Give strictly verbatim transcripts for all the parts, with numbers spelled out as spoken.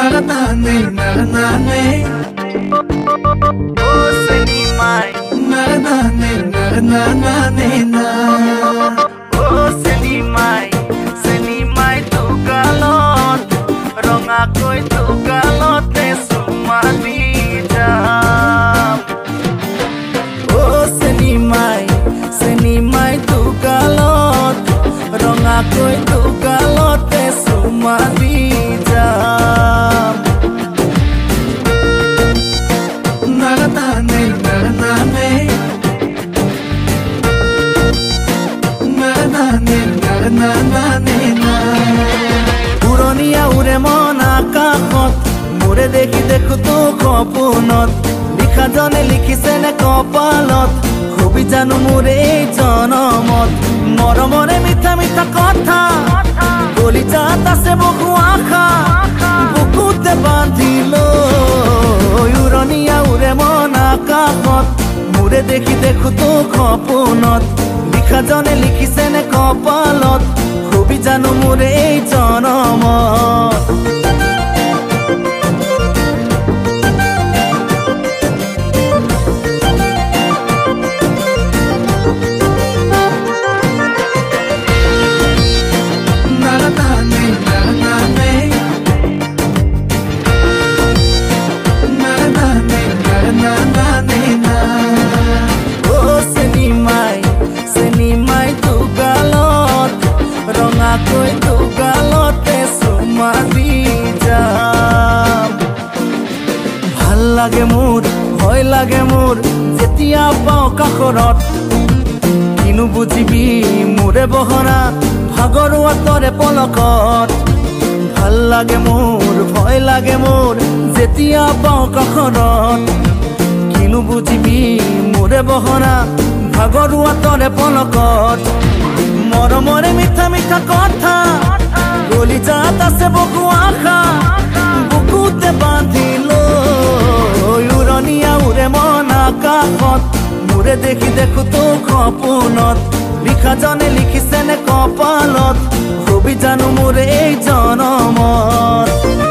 Naranane, naranane. Oh, seni mai. Naranane, naranane na. Oh, seni mai, seni mai tu galot. Ronga koi tu galot te sumadi jam. Oh, seni mai, seni mai tu galot. Ronga koi tu galot te sumadi jam. Naranane, naranane. Naranane, naranane na. Uroniya ure mon akakot, mure dekhi dekhu tu kopunot. Likha jane likhise কপালত, খুবই জানো মোরে এই জনমত। মরমরে মিঠা মিঠা কথা, কলিজাত আছে বহু আশা, বুকুতে বান্ধিল উৰণীয়া উৰে মন আকাশত। মোৰে দেখি দেখো তো সপোনত, লিখা জনে লিখিছে নে কপালত, খুবই জানো মোৰে এই জনমত। Koi tu galote sumadi jam. Bhal lage mur, hoy lage mur, jetia pao kakorot. Kinu bujibi mure bohora, bhagorua tore polokot. Bhal lage mur, hoy lage mur, jetia pao kakorot. Kinu bujibi mure bohora, bhagorua tore polokot. মরমরে মিঠা মিঠা কথা, কলিজাত আছে বহু আশা, বুকুতে বান্ধিল উৰণীয়া উৰে মন আকাশত। মোৰে দেখি দেখো তো সপোনত, লিখা জনে লিখিছে নে কপালত, খুবই জানো মোৰে এই জনমত।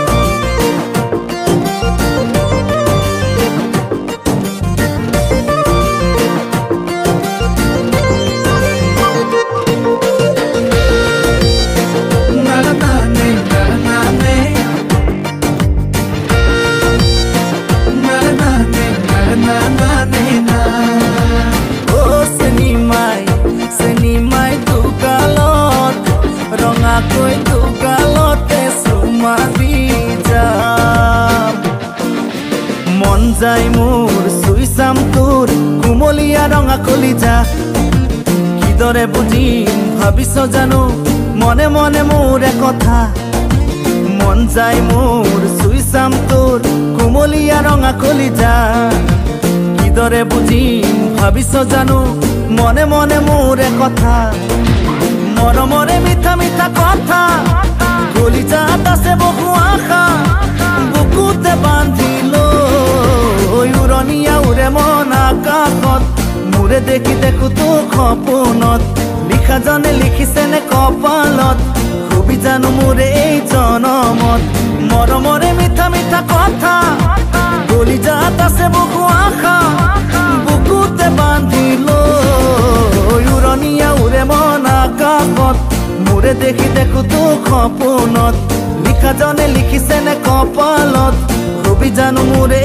Koi tu galote sumadi jam. Mon jai mur suisam tur kumolia ronga kolija. Kidore bujim bhabiso jano mone mone mure kotha. Mon jai mur suisam tur kumolia ronga kolija. Kidore bujim bhabiso jano mone mone mure kotha. মরমরে মিঠা মিঠা কথা, কলিজাত আছে বহু আশা, বুকুতে বান্ধিল উৰণীয়া উৰে মন আকাশত। মোৰে দেখি দেখো তো সপোনত, লিখা জনে লিখিছে নে কপালত, খুবই জানো মোৰে এই জনমত। মৰমৰে মিঠা মিঠা কথা, কলিজাত আছে বহু আশা, বুকুতে বান্ধিল উৰণীয়া উৰে মন আকাশত। মোৰে দেখি দেখো তো সপোনত, লিখা জনে লিখিছে নে কপালত, খুবই জানো মোৰে